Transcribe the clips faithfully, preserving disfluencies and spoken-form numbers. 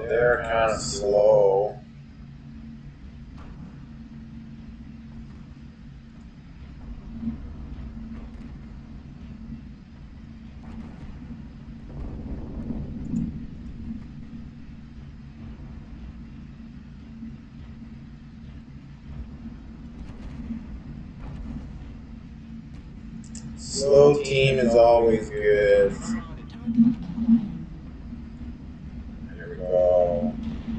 they're kind of slow. Slow team is always good. There we go.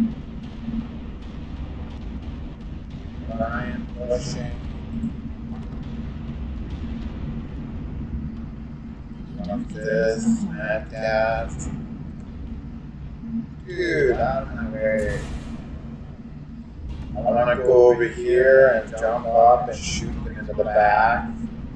Ryan pushing. Fuck this, Mad Cat. Dude, out of my way. I want to go over here and jump up and shoot them into the back.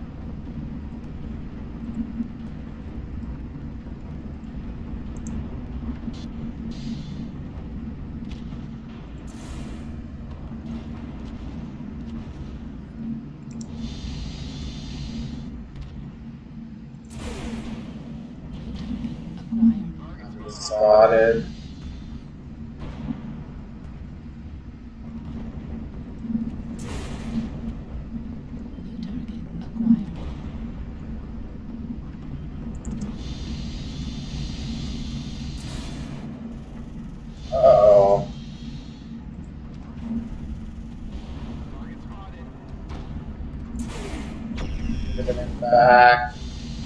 Spotted. Uh-oh. Get him back.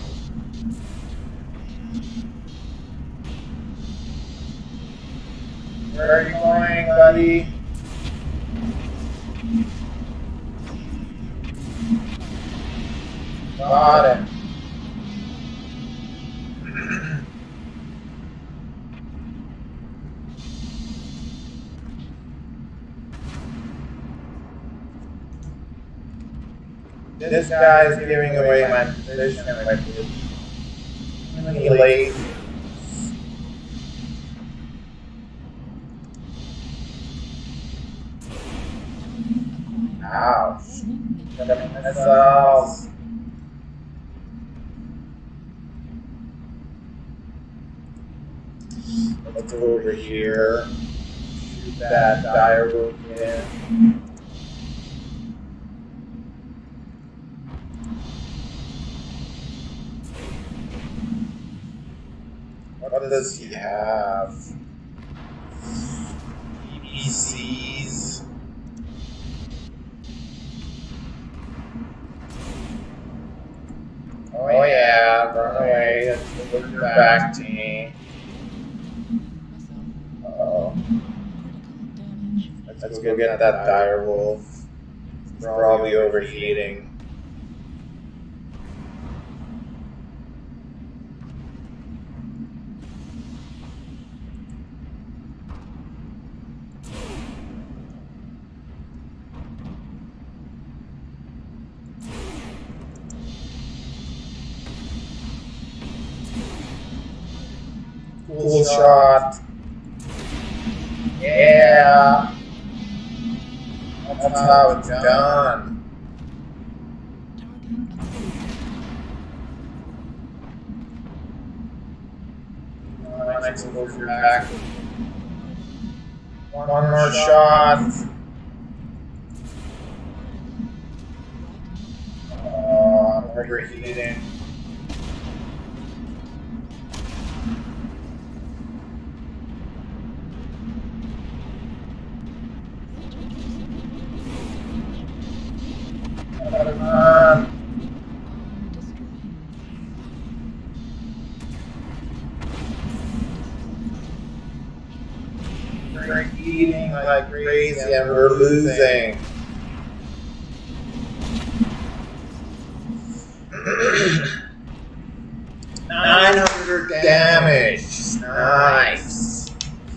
Where are you going, buddy? Got him. This guy's giving away my position like really late. Ouch. Missiles. Let's go over here. Shoot that dire wolf in. What does he have? E B Cs. Oh yeah, run away. Look your back team. Uh oh. Let's go get that dire wolf. It's probably overheating. Cool shot. Yeah. That's how it's done. Next we'll go through back. One more shot. Oh, I'm overheating. Come on. We're eating like crazy and we're losing. nine hundred damage. Nice.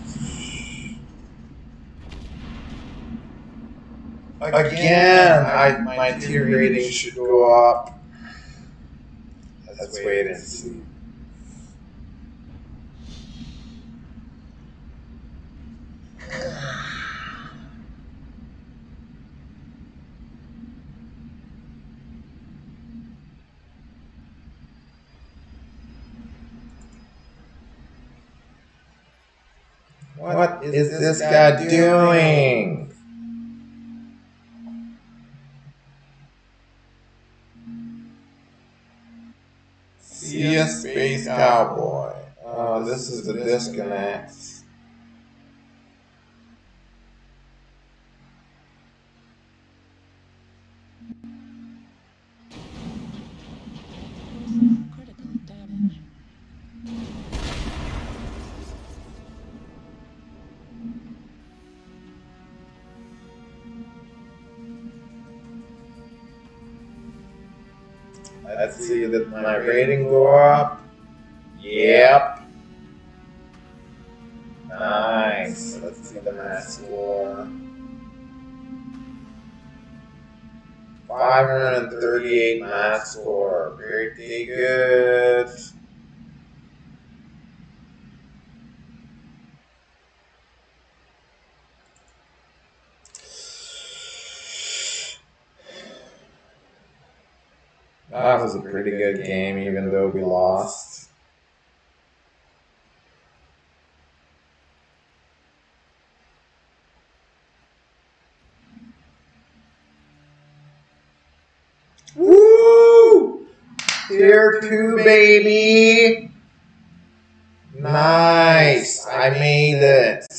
Again, I, my tier rating should go up. Let's wait and see. What is this guy doing? See ya, Space Cowboy. Oh, this is the disconnect. Critical damage. Let's see, did my rating go up? Yep. Nice. Let's see the math score. five hundred thirty-eight math score. Pretty good. That was a pretty good game, even though we lost. Woo! Tier two, baby! Nice! I made it!